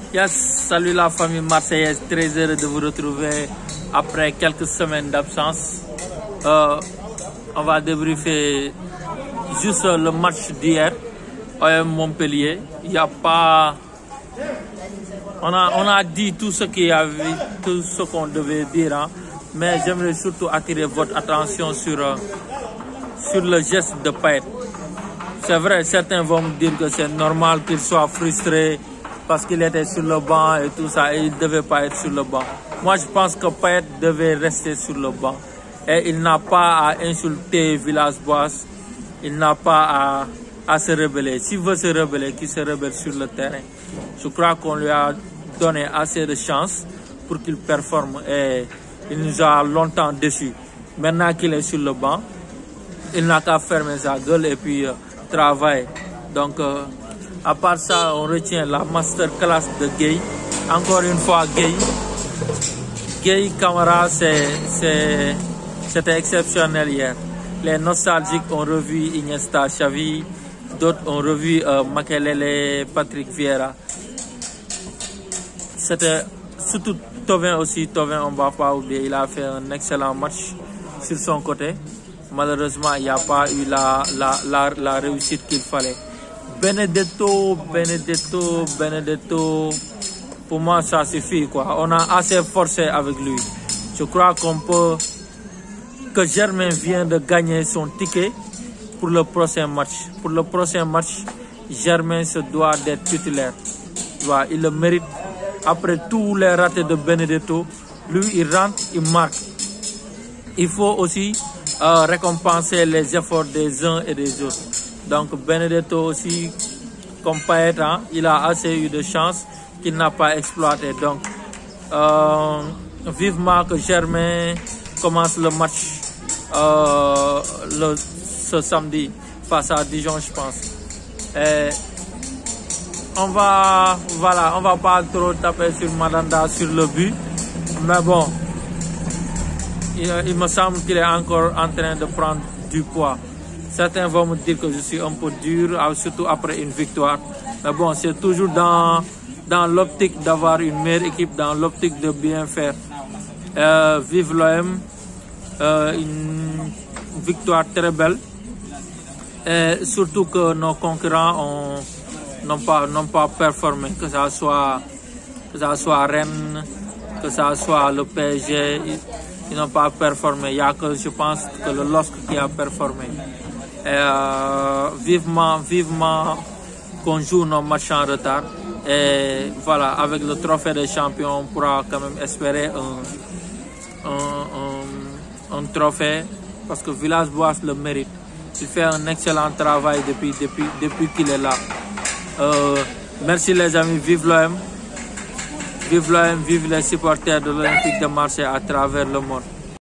Yes, salut la famille marseillaise, très heureux de vous retrouver après quelques semaines d'absence. On va débriefer juste le match d'hier, OM Montpellier. Il n'y a pas... On a dit tout ce qu'il y avait, tout ce qu'on devait dire, hein, mais j'aimerais surtout attirer votre attention sur le geste de Payet. C'est vrai, certains vont me dire que c'est normal qu'il soit frustré parce qu'il était sur le banc et tout ça, et il ne devait pas être sur le banc. Moi, je pense que Payet devait rester sur le banc. Et il n'a pas à insulter Villas-Boas, il n'a pas à se rebeller. S'il veut se rebeller, qu'il se rebelle sur le terrain. Je crois qu'on lui a donné assez de chance pour qu'il performe et il nous a longtemps déçus. Maintenant qu'il est sur le banc, il n'a qu'à fermer sa gueule et puis travailler. Donc, à part ça, on retient la masterclass de Gueye. Encore une fois, Gueye Camara, c'était exceptionnel hier. Les nostalgiques ont revu Iniesta, Xavi, d'autres ont revu Makelele, Patrick Vieira. C'était surtout Thauvin aussi. Thauvin, on ne va pas oublier, il a fait un excellent match sur son côté. Malheureusement, il n'y a pas eu la réussite qu'il fallait. Benedetto, pour moi, ça suffit, quoi. On a assez forcé avec lui. Je crois que Germain vient de gagner son ticket pour le prochain match. Pour le prochain match, Germain se doit d'être titulaire. Il le mérite. Après tous les ratés de Benedetto, lui, il rentre, il marque. Il faut aussi récompenser les efforts des uns et des autres. Donc Benedetto aussi, comme Payet, hein, il a assez eu de chance qu'il n'a pas exploité. Donc vivement que Germain commence le match ce samedi face à Dijon, je pense. Et on va pas trop taper sur Mandanda sur le but, mais bon, il me semble qu'il est encore en train de prendre du poids. Certains vont me dire que je suis un peu dur, surtout après une victoire. Mais bon, c'est toujours dans l'optique d'avoir une meilleure équipe, dans l'optique de bien faire. Vive l'OM, une victoire très belle. Et surtout que nos concurrents n'ont pas performé, que ça soit Rennes, que ça soit le PSG, ils n'ont pas performé. Il n'y a que, je pense, que le LOSC qui a performé. Et, vivement qu'on joue nos matchs en retard. Et voilà, avec le trophée des champions, on pourra quand même espérer un trophée, parce que Villas-Boas le mérite. Il fait un excellent travail depuis qu'il est là. Merci les amis, vive l'OM, vive les supporters de l'Olympique de Marseille à travers le monde.